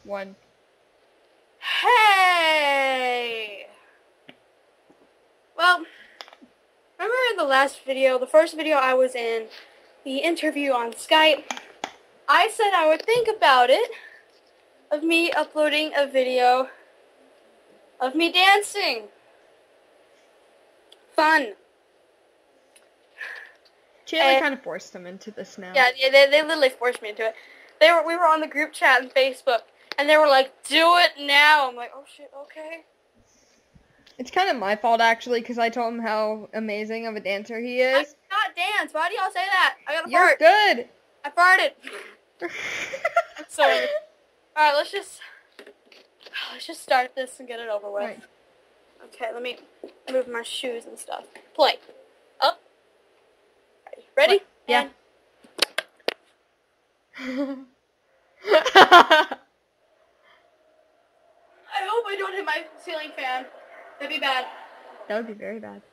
1. Hey! Well, remember in the last video, the first video I was in, the interview on Skype, I said I would think about it, of me uploading a video of me dancing. Fun. Chailey kind of forced them into this now. Yeah, they literally forced me into it. We were on the group chat on Facebook, and they were like, "Do it now." I'm like, "Oh shit, okay." It's kind of my fault, actually, because I told him how amazing of a dancer he I is. cannot dance. Why do y'all say that? I got a You're fart. good. I farted. I'm sorry. Alright, let's just start this and get it over with. Right. Okay, let me move my shoes and stuff. Play. Up. Ready? What? Yeah. I hope I don't hit my ceiling fan. That'd be bad. That would be very bad.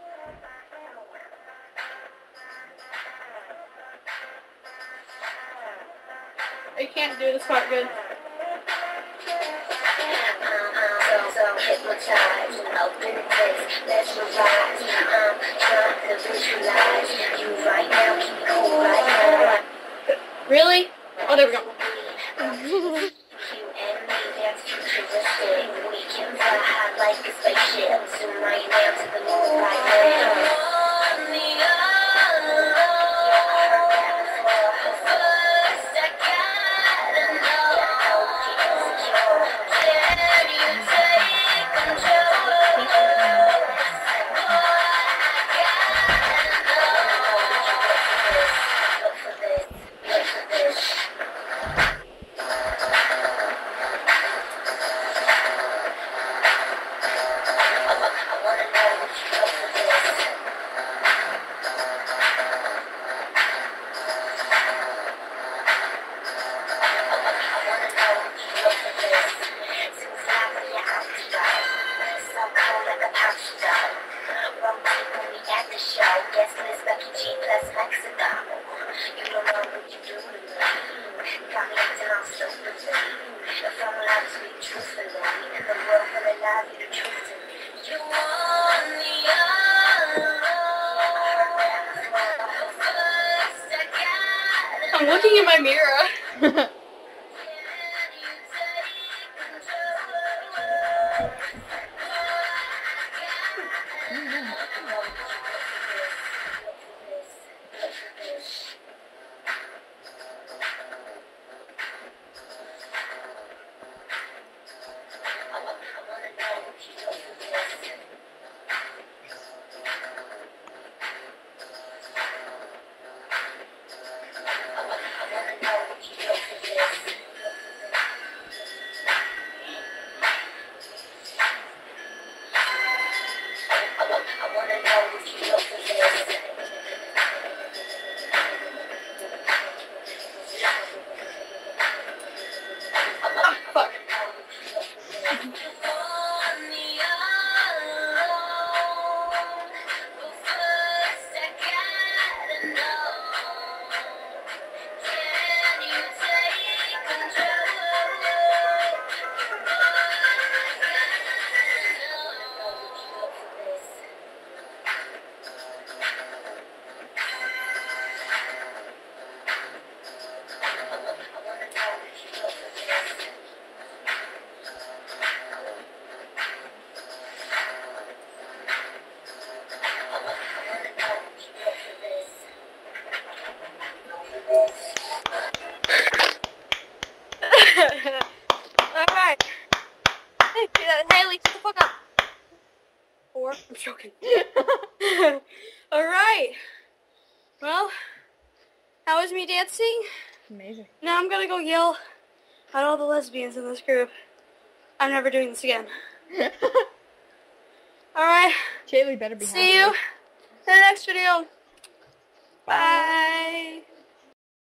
I can't do this part good. So hypnotized, open face, mesmerized. I'm trying to visualize you right now. Keep it cool right now. Really? Oh, there we go. You and me, that's futuristic. We can fly high like a spaceship. Zoom right now to the moon right now. I'm looking in my mirror. Alright. Hey, Chailey, shut the fuck up. Or, I'm joking. Alright. Well, how was me dancing? Amazing. Now I'm gonna go yell at all the lesbians in this group. I'm never doing this again. Alright. Chailey better be happy. See you in the next video. Bye.